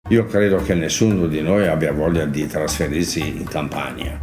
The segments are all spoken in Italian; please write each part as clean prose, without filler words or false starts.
Io credo che nessuno di noi abbia voglia di trasferirsi in Campania.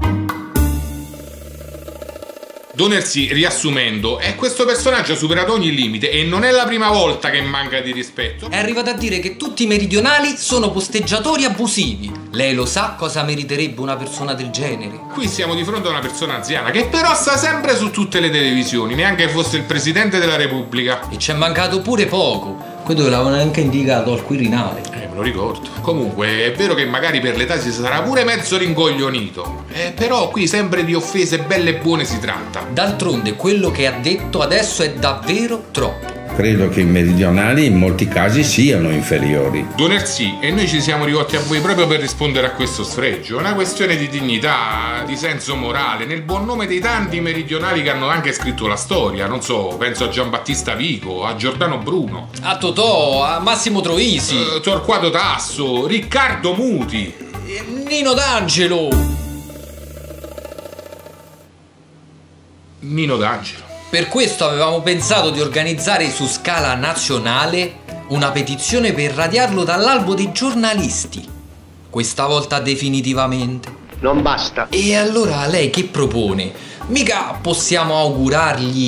Donnersì, riassumendo, è questo personaggio ha superato ogni limite e non è la prima volta che manca di rispetto. È arrivato a dire che tutti i meridionali sono posteggiatori abusivi. Lei lo sa cosa meriterebbe una persona del genere? Qui siamo di fronte a una persona anziana che però sta sempre su tutte le televisioni, neanche fosse il Presidente della Repubblica. E ci è mancato pure poco. Quello che l'avevano anche indicato al Quirinale. Me lo ricordo. Comunque, è vero che magari per l'età si sarà pure mezzo rincoglionito. Però qui sempre di offese belle e buone si tratta. D'altronde, quello che ha detto adesso è davvero troppo. Credo che i meridionali in molti casi siano inferiori. Donnersì, e noi ci siamo rivolti a voi proprio per rispondere a questo sfregio. È una questione di dignità, di senso morale, nel buon nome dei tanti meridionali che hanno anche scritto la storia. Non so, penso a Giambattista Vico, a Giordano Bruno, A Totò, a Massimo Troisi, Torquato Tasso, Riccardo Muti, Nino D'Angelo. Nino D'Angelo. Per questo avevamo pensato di organizzare su scala nazionale una petizione per radiarlo dall'albo dei giornalisti. Questa volta definitivamente. Non basta. E allora lei che propone? Mica possiamo augurargli...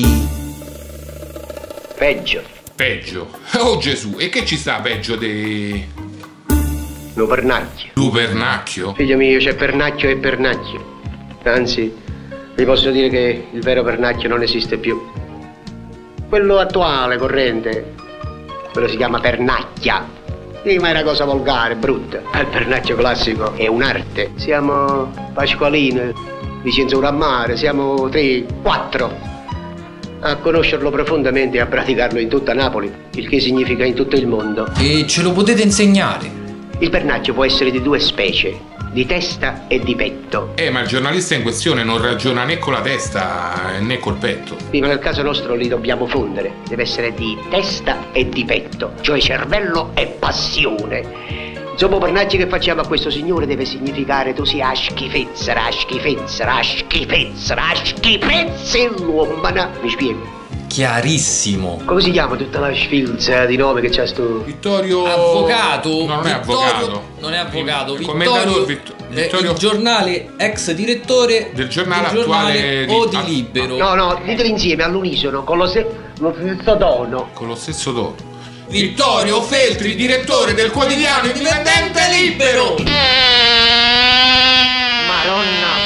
Peggio. Peggio. Oh Gesù, e che ci sta peggio di... Lupernacchio. Lupernacchio? Figlio mio, c'è pernacchio e pernacchio. Anzi, vi posso dire che il vero pernacchio non esiste più. Quello attuale, corrente, quello si chiama pernacchia. Sì, ma è una cosa volgare, brutta. Il pernacchio classico è un'arte. Siamo Pasqualino, Vincenzo Urammare, siamo 3, 4 a conoscerlo profondamente e a praticarlo in tutta Napoli, il che significa in tutto il mondo. E ce lo potete insegnare? Il pernacchio può essere di due specie, di testa e di petto. Ma il giornalista in questione non ragiona né con la testa né col petto. Sì, ma nel caso nostro li dobbiamo fondere. Deve essere di testa e di petto, cioè cervello e passione. Il soppopernacchio che facciamo a questo signore deve significare tu sia schifezza, schifezza, schifezza, schifezza l'uomana. Mi spiego? Chiarissimo. Come si chiama tutta la sfilza di nome che c'ha sto... Vittorio... Avvocato. No, non è avvocato. Non è avvocato. Vittorio... Il giornale ex direttore del giornale attuale o di Libero. No, diteli insieme all'unisono con lo stesso tono. Con lo stesso tono. Vittorio Feltri, direttore del quotidiano indipendente Libero. Madonna.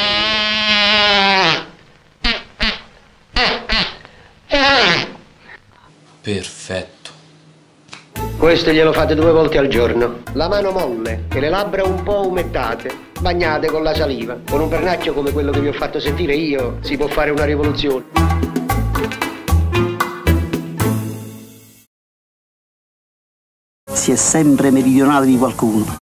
Perfetto. Questo glielo fate 2 volte al giorno. La mano molle e le labbra un po' umettate, bagnate con la saliva. Con un pernacchio come quello che vi ho fatto sentire io si può fare una rivoluzione. Si è sempre meridionale di qualcuno.